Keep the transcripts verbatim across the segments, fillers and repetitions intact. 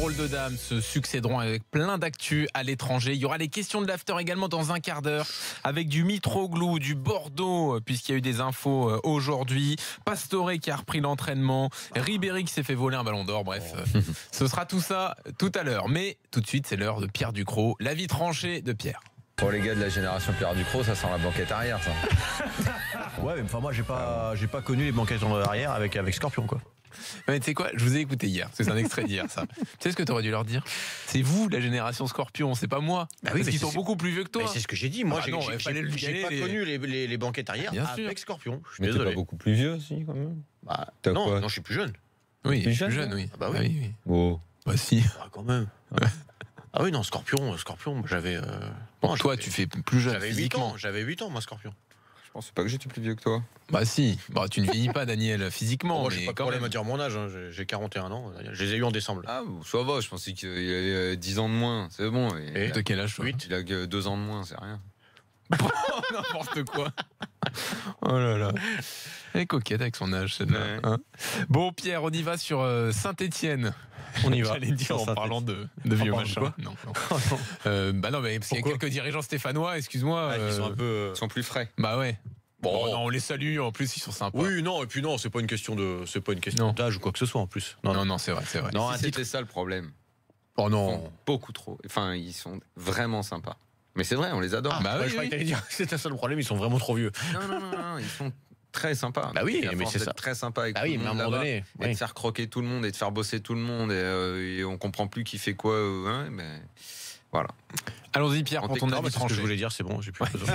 drôles de dames se succéderont avec plein d'actu à l'étranger. Il y aura les questions de l'after également dans un quart d'heure avec du Mitroglou, du Bordeaux, puisqu'il y a eu des infos aujourd'hui. Pastore qui a repris l'entraînement. Ribéry qui s'est fait voler un ballon d'or. Bref, oh. Ce sera tout ça tout à l'heure. Mais tout de suite, c'est l'heure de Pierre Ducrot. La vie tranchée de Pierre. Pour les gars de la génération Pierre Ducrot, ça sent la banquette arrière, ça. Ouais, mais enfin moi j'ai pas, j'ai pas connu les banquettes en arrière avec avec Scorpion quoi. Mais tu sais quoi, je vous ai écouté hier, c'est un extrait d'hier ça. Tu sais ce que tu aurais dû leur dire? C'est vous la génération Scorpion, c'est pas moi. Bah oui, parce qu'ils sont c'est... beaucoup plus vieux que toi. Mais c'est ce que j'ai dit, moi ah j'ai, non, j'ai, j'ai, j'ai pas les... connu les, les, les banquettes arrière Bien avec sûr. Scorpion. Je suis mais désolé. t'es pas beaucoup plus vieux aussi quand même. Bah, non, quoi non, je suis plus jeune. Oui, plus jeune, plus jeune, oui. Ah bah oui. Ah oui, oui. Oh. Bah si. Ah, quand même. Ah oui, non, Scorpion, Scorpion, j'avais. Euh... Bon, non, toi, j'avais... tu fais plus jeune j'avais physiquement. huit ans, j'avais huit ans, moi, Scorpion. Je pense pas que j'étais plus vieux que toi. Bah si, bah, tu ne vieillis pas Daniel physiquement. Moi, mais j'ai pas de quand problème même à dire mon âge, hein. j'ai quarante et un ans, je les ai eu en décembre. Ah, ça va, je pensais qu'il avait dix ans de moins, c'est bon. Et de quel âge toi? huit. Il a que deux ans de moins, c'est rien. N'importe quoi. Oh là là. Elle est coquette avec son âge, celle-là. Ouais. Hein, bon, Pierre, on y va sur euh, Saint-Étienne. On y va. J'allais dire en parlant de, de vieux machins. Non, non. euh, bah non, mais parce qu'il y a quelques dirigeants stéphanois, excuse-moi. Ah, euh... ils sont un peu. Ils sont plus frais. Bah ouais. Bon, bon non, on les salue, en plus ils sont sympas. Oui, non, et puis non, c'est pas une question de, c'est pas une question d'âge ou quoi que ce soit en plus. Non, non, non, non c'est vrai, c'est vrai. Non, si c'était titre... ça le problème. Oh non, beaucoup trop. Enfin, ils sont vraiment sympas. Mais c'est vrai, on les adore. Ah, bah ouais, oui, je croyais que t'allais dire que c'était ça le problème, ils sont vraiment trop vieux. Non, non, non, non, ils sont très sympas. Bah oui, mais c'est ça. Très sympa avec bah tout oui, le mais à un monde moment là-bas, donné, et oui. de faire croquer tout le monde et de faire bosser tout le monde et, euh, et on comprend plus qui fait quoi. Euh, hein, mais voilà. Allons-y Pierre, quand on a ce tranché. que je voulais dire, c'est bon, j'ai plus besoin.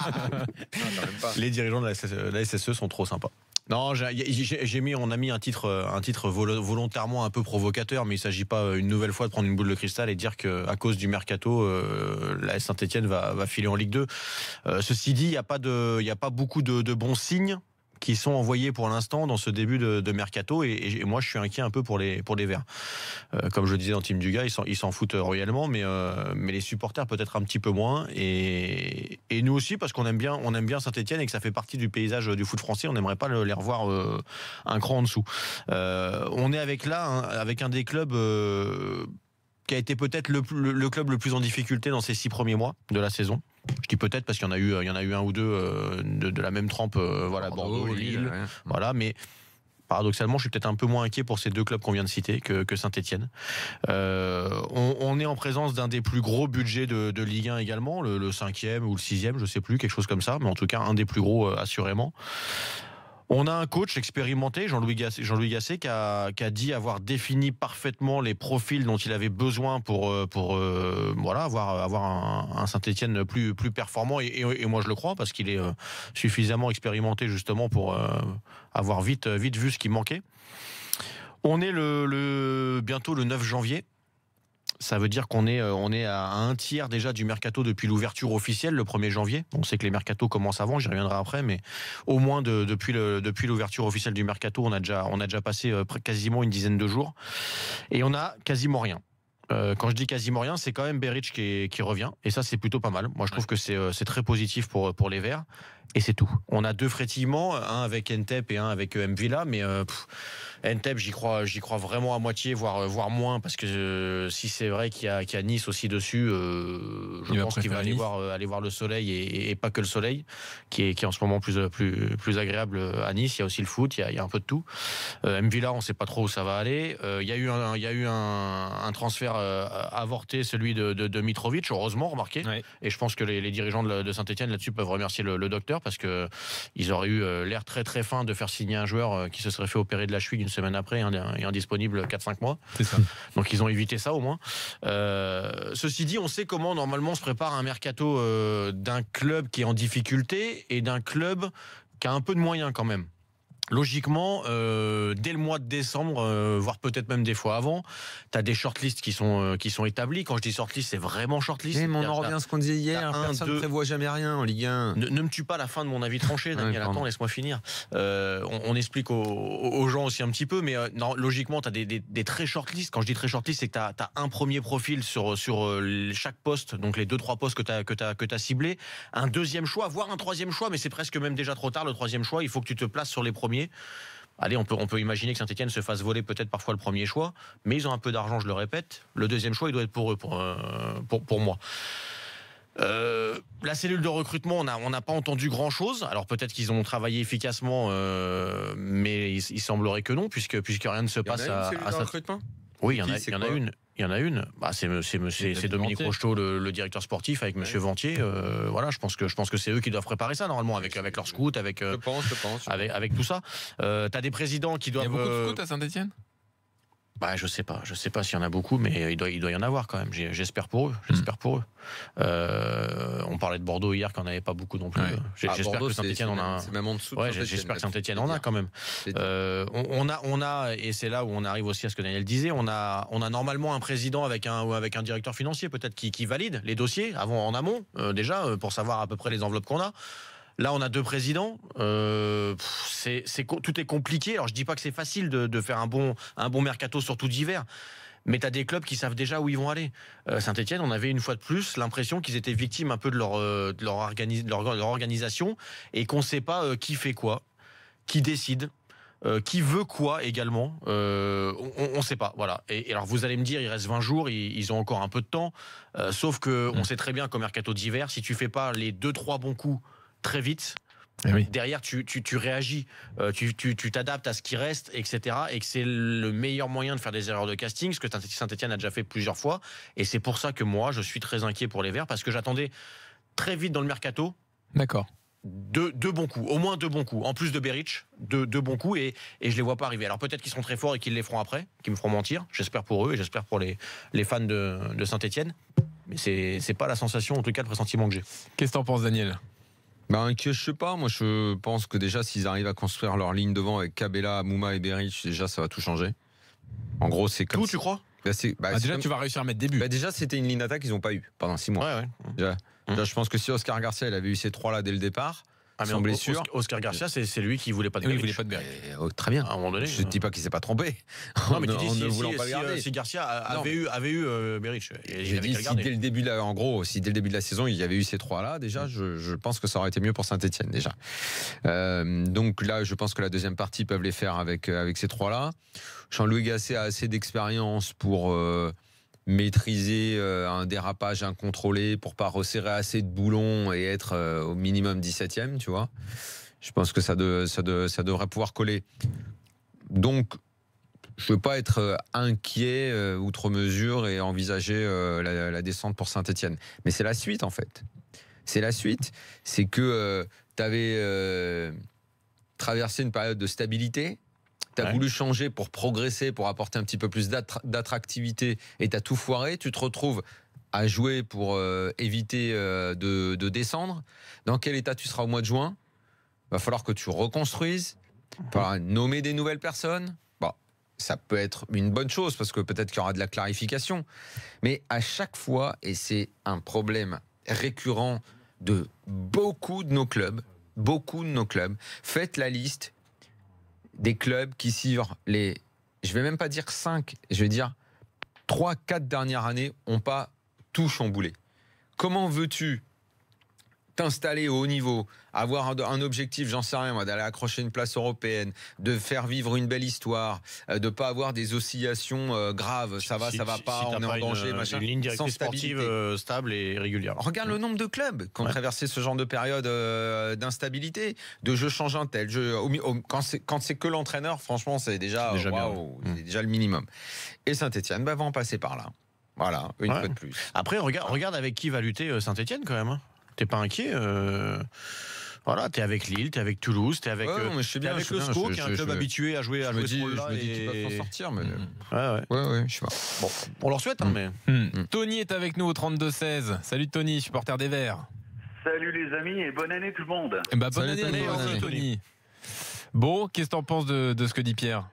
non, les dirigeants de la, la S S E sont trop sympas. Non, j'ai, j'ai, j'ai mis, on a mis un titre, un titre volontairement un peu provocateur, mais il ne s'agit pas une nouvelle fois de prendre une boule de cristal et de dire qu'à cause du mercato, euh, la Saint-Étienne va, va filer en Ligue deux. Euh, ceci dit, il n'y a pas de, il n'y a pas beaucoup de, de bons signes qui sont envoyés pour l'instant dans ce début de, de mercato et, et moi je suis inquiet un peu pour les pour les Verts. Euh, comme je le disais dans Team Dugas, ils s'en, ils s'en foutent royalement, mais euh, mais les supporters peut-être un petit peu moins et, et nous aussi parce qu'on aime bien on aime bien Saint-Étienne et que ça fait partie du paysage du foot français. On n'aimerait pas les revoir euh, un cran en dessous. Euh, on est avec là hein, avec un des clubs euh, qui a été peut-être le, le, le club le plus en difficulté dans ces six premiers mois de la saison. Je dis peut-être parce qu'il y en a eu, il y en a eu un ou deux euh, de, de la même trempe, euh, voilà, Bordeaux, Bordeaux Lille, Lille ouais. Voilà, mais paradoxalement, je suis peut-être un peu moins inquiet pour ces deux clubs qu'on vient de citer que, que Saint-Étienne. Euh, on, on est en présence d'un des plus gros budgets de, de Ligue un également, le, le cinquième ou le sixième, je sais plus, quelque chose comme ça, mais en tout cas un des plus gros euh, assurément. On a un coach expérimenté, Jean-Louis Gasset, Jean-Louis Gasset qui, a, qui a dit avoir défini parfaitement les profils dont il avait besoin pour, pour euh, voilà, avoir, avoir un, un Saint-Étienne plus, plus performant. Et, et, et moi, je le crois, parce qu'il est euh, suffisamment expérimenté justement pour euh, avoir vite, vite vu ce qui manquait. On est le, le, bientôt le neuf janvier. Ça veut dire qu'on est, on est à un tiers déjà du mercato depuis l'ouverture officielle, le premier janvier. On sait que les mercatos commencent avant, j'y reviendrai après, mais au moins de, depuis, le, depuis l'ouverture officielle du mercato, on a déjà, on a déjà passé quasiment une dizaine de jours. Et on a quasiment rien. Euh, quand je dis quasiment rien, c'est quand même Beric qui, qui revient. Et ça, c'est plutôt pas mal. Moi, je trouve que c'est, c'est très positif pour, pour les Verts. Et c'est tout. On a deux frétillements, un avec Ntep et un avec M'Vila, mais euh, pff, Ntep, j'y crois, j'y crois vraiment à moitié, voire, voire moins, parce que euh, si c'est vrai qu'il y a, qu'il y a Nice aussi dessus, euh, je Il pense qu'il va aller voir, euh, aller voir le soleil et, et pas que le soleil, qui est, qui est en ce moment plus, plus, plus agréable à Nice. Il y a aussi le foot, il y a, il y a un peu de tout. Euh, M'Vila, on ne sait pas trop où ça va aller. Euh, il y a eu un, il y a eu un, un transfert euh, avorté, celui de, de, de Mitrovic, heureusement, remarqué. Ouais. Et je pense que les, les dirigeants de, de Saint-Étienne là-dessus peuvent remercier le, le docteur, parce que ils auraient eu l'air très très fin de faire signer un joueur qui se serait fait opérer de la cheville une semaine après et indisponible quatre cinq mois. C'est ça. Donc ils ont évité ça au moins. Euh, ceci dit, on sait comment normalement se prépare un mercato euh, d'un club qui est en difficulté et d'un club qui a un peu de moyens quand même. Logiquement, euh, dès le mois de décembre, euh, voire peut-être même des fois avant, tu as des shortlists qui sont, euh, qui sont établis. Quand je dis shortlist, c'est vraiment shortlist. Mais on en revient à ce qu'on disait hier, un, personne deux... ne prévoit jamais rien en Ligue un. Ne, ne me tue pas la fin de mon avis tranché, Daniel, ouais, attends, laisse-moi finir. Euh, on, on explique aux, aux gens aussi un petit peu, mais euh, non, logiquement, tu as des, des, des très shortlists. Quand je dis très shortlist, c'est que tu as un premier profil sur, sur euh, chaque poste, donc les deux, trois postes que tu as que t'as, que t'as ciblés, un deuxième choix, voire un troisième choix, mais c'est presque même déjà trop tard, le troisième choix, il faut que tu te places sur les premiers. allez, on peut, on peut imaginer que Saint-Etienne se fasse voler peut-être parfois le premier choix, mais ils ont un peu d'argent, je le répète. Le deuxième choix, il doit être pour eux, pour, euh, pour, pour moi. Euh, la cellule de recrutement, on n'a on n'a pas entendu grand-chose. Alors peut-être qu'ils ont travaillé efficacement, euh, mais il, il semblerait que non, puisque, puisque rien ne se passe il y en a une, à, cellule à de sa... recrutement. Oui, il y en Qui, a, c'est il y en a quoi une. Il y en a une. Bah, c'est c'est, c'est, c'est Dominique Rocheteau, le, le directeur sportif, avec Monsieur Ventier. Euh, voilà, je pense que je pense que c'est eux qui doivent préparer ça normalement, avec avec leurs scouts, avec euh, Je pense, je pense. avec avec tout ça. Euh, T'as des présidents qui Il y a doivent. beaucoup de euh, scouts à Saint-Etienne. Bah, je sais pas, je sais pas s'il y en a beaucoup, mais il doit, il doit y en avoir quand même. J'ai- J'espère pour eux, j'espère pour eux. Euh, on parlait de Bordeaux hier, qu'on n'avait pas beaucoup non plus. Ouais. J'ai- Ah, J'espère Bordeaux, que c'est- Saint-Etienne c'est en a. même- un- C'est même en dessous. de Ouais, Saint-Étienne, j'espère que là-dessus, Saint-Etienne c'est en a dire. quand même. C'est dire. Euh, on, on a, on a, et c'est là où on arrive aussi à ce que Daniel disait, on a, on a normalement un président avec un, ou avec un directeur financier peut-être qui, qui valide les dossiers avant, en amont euh, déjà euh, pour savoir à peu près les enveloppes qu'on a. Là, on a deux présidents. Euh, pff, c'est, c'est, co- tout est compliqué. Alors, je dis pas que c'est facile de, de faire un bon, un bon mercato, surtout d'hiver. Mais tu as des clubs qui savent déjà où ils vont aller. Euh, Saint-Etienne, on avait une fois de plus l'impression qu'ils étaient victimes un peu de leur, euh, de leur, organi- de leur, de leur organisation et qu'on ne sait pas euh, qui fait quoi, qui décide. Euh, qui veut quoi également, euh, on ne sait pas. Voilà. Et, et alors vous allez me dire, il reste vingt jours, ils, ils ont encore un peu de temps. Euh, sauf que on Mm. sait très bien qu'au mercato d'hiver, si tu fais pas les deux trois bons coups très vite, Eh oui. derrière tu, tu, tu réagis, euh, tu, tu, tu t'adaptes à ce qui reste, et cetera. Et que c'est le meilleur moyen de faire des erreurs de casting, ce que Saint-Etienne a déjà fait plusieurs fois. Et c'est pour ça que moi, je suis très inquiet pour les Verts, parce que j'attendais très vite dans le mercato D'accord. deux, deux bons coups, au moins deux bons coups, en plus de Beric, deux, deux bons coups, et, et je les vois pas arriver. Alors peut-être qu'ils seront très forts et qu'ils les feront après, qu'ils me feront mentir, j'espère pour eux et j'espère pour les, les fans de, de Saint-Etienne, mais c'est, c'est pas la sensation, en tout cas le pressentiment que j'ai. Qu'est-ce que t'en penses, Daniel? Ben, que je sais pas, moi je pense que déjà s'ils arrivent à construire leur ligne devant avec Kabela, Mouma et Beric, déjà ça va tout changer. En gros, c'est comme Tout, si- tu crois? Bah, c'est- bah, Ah, c'est déjà, comme- tu vas réussir à mettre des buts. bah, déjà c'était une ligne d'attaque qu'ils n'ont pas eu pendant six mois. Ouais, ouais. Déjà, Hum. déjà, je pense que si Oscar Garcia il avait eu ces trois là dès le départ, Ah, mais sans O- blessure. Oscar, Oscar Garcia, c'est, c'est lui qui voulait pas de Oui, il Beric. voulait pas de Beric. eh, oh, très bien. À un moment donné. Je ne dis pas qu'il s'est pas trompé. Non, mais tu En dis ne si, voulant si, pas le si, garder. euh, si Garcia a- Non, avait, eu, avait eu euh, Beric, il J'ai avait dit qu'à le si garder. dès le début de la, en gros, si dès le début de la saison il y avait eu ces trois là, déjà, je, je pense que ça aurait été mieux pour Saint-Etienne déjà. Euh, donc là, je pense que la deuxième partie ils peuvent les faire avec avec ces trois là. Jean-Louis Gasset a assez d'expérience pour euh, maîtriser euh, un dérapage incontrôlé, pour pas resserrer assez de boulons et être euh, au minimum dix-septième, tu vois. Je pense que ça, de, ça, de, ça devrait pouvoir coller. Donc, je ne veux pas être euh, inquiet euh, outre mesure et envisager euh, la, la descente pour Saint-Etienne. Mais c'est la suite, en fait. C'est la suite. C'est que euh, tu avais euh, traversé une période de stabilité. Tu as Ouais. voulu changer pour progresser, pour apporter un petit peu plus d'attra- d'attractivité et tu as tout foiré. Tu te retrouves à jouer pour euh, éviter euh, de, de descendre. Dans quel état tu seras au mois de juin? Va falloir que tu reconstruises. Il va falloir nommer des nouvelles personnes. Bon, ça peut être une bonne chose parce que peut-être qu'il y aura de la clarification. Mais à chaque fois, et c'est un problème récurrent de beaucoup de nos clubs, beaucoup de nos clubs, faites la liste des clubs qui sur les, je vais même pas dire cinq, je vais dire trois, quatre dernières années n'ont pas tout chamboulé. Comment veux-tu t'installer au haut niveau, avoir un, un objectif, j'en sais rien moi, d'aller accrocher une place européenne, de faire vivre une belle histoire, euh, de pas avoir des oscillations euh, graves, ça va, Si- ça va si- pas, si t'as on est en pas danger, une, machin, une ligne sans directrice stabilité. sportive euh, stable et régulière. Regarde le nombre de clubs qui ont Ouais. traversé ce genre de période euh, d'instabilité, de je change un tel, je, au mi- au- quand c'est quand c'est que l'entraîneur, franchement, c'est déjà, C'est déjà bien, waouh, ouais. c'est déjà le minimum. Et Saint-Etienne bah, va en passer par là. Voilà, une Ouais. fois de plus. Après, regarde, regarde avec qui va lutter euh, Saint-Etienne quand même. Hein. T'es pas inquiet euh... Voilà, t'es avec Lille, t'es avec Toulouse, t'es avec, Ouais, euh, non, mais je sais t'es bien, avec je sais le bien, SCO, je- qui est un je- club je- habitué à jouer, à Je me jouer dis, ce je rôle-là. me dis qu'ils et- peuvent s'en sortir, mais Mm. Ouais, ouais. ouais, ouais, je sais pas. Bon, on leur souhaite, hein, Mm. mais. Hmm. Tony est avec nous au trente-deux seize. Salut Tony, supporter des Verts. Salut les amis et bonne année tout le monde. Eh ben, bonne Salut, année, Tony, aussi, bonne année. Tony. Bon, qu'est-ce que t'en penses de, de ce que dit Pierre?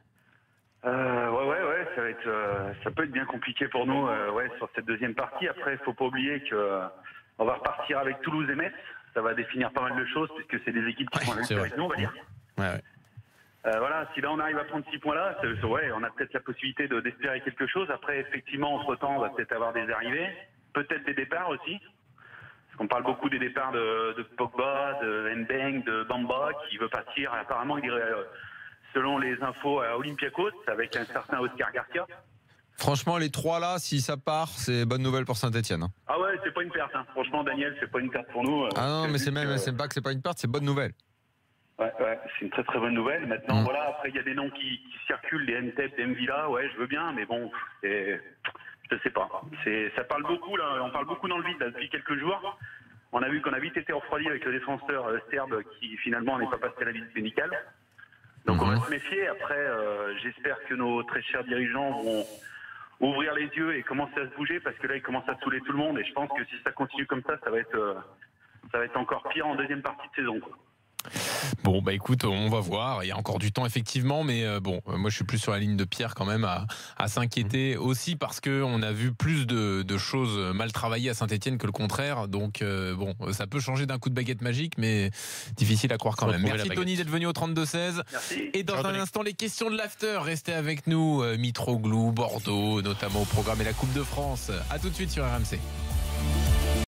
Euh, ouais ouais ouais, ça va être, euh, ça peut être bien compliqué pour nous, euh, ouais, sur cette deuxième partie. Après, il faut pas oublier que euh, on va repartir avec Toulouse et Metz. Ça va définir pas mal de choses puisque c'est des équipes qui Ouais, sont c'est avec vrai. nous, on va dire. Ouais, ouais. Euh, voilà, si là on arrive à prendre six points là, c'est- c'est- ouais, on a peut-être la possibilité de d'espérer quelque chose. Après, effectivement, entre temps, on va peut-être avoir des arrivées, peut-être des départs aussi. Parce qu'on parle beaucoup des départs de, de Pogba, de Mbeng, de Bamba, qui veut partir. Apparemment, il irait, euh, selon les infos, à Olympiakos avec un certain Oscar Garcia. Franchement, les trois là, si ça part, c'est bonne nouvelle pour Saint-Etienne. Ah ouais, c'est pas une perte. Hein. Franchement, Daniel, c'est pas une perte pour nous. Ah non, mais c'est même, que... c'est pas que c'est pas une perte, c'est bonne nouvelle. Ouais, ouais, c'est une très très bonne nouvelle. Maintenant, Mmh. voilà, après il y a des noms qui, qui circulent, les N-Tep, des Mvila, ouais, je veux bien, mais bon, c'est, je sais pas. C'est, ça parle beaucoup là, on parle beaucoup dans le vide là, depuis quelques jours. On a vu qu'on a vite été refroidi avec le défenseur euh, serbe qui finalement n'est pas passé à la visite médicale. Donc mmh. on va se méfier. Après, euh, j'espère que nos très chers dirigeants vont ouvrir les yeux et commencer à se bouger parce que là ils commencent à saouler tout le monde et je pense que si ça continue comme ça, ça va être, euh, ça va être encore pire en deuxième partie de saison, quoi. Bon, bah écoute, on va voir. Il y a encore du temps, effectivement, mais euh, bon, moi je suis plus sur la ligne de Pierre quand même à, à s'inquiéter aussi parce qu'on a vu plus de, de choses mal travaillées à Saint-Etienne que le contraire. Donc, euh, bon, ça peut changer d'un coup de baguette magique, mais difficile à croire quand même. Merci Tony d'être venu au trente-deux seize. Merci. Et dans Ciao, un Tony. instant, les questions de l'after. Restez avec nous, euh, Mitroglou, Bordeaux, notamment au programme et la Coupe de France. À tout de suite sur R M C.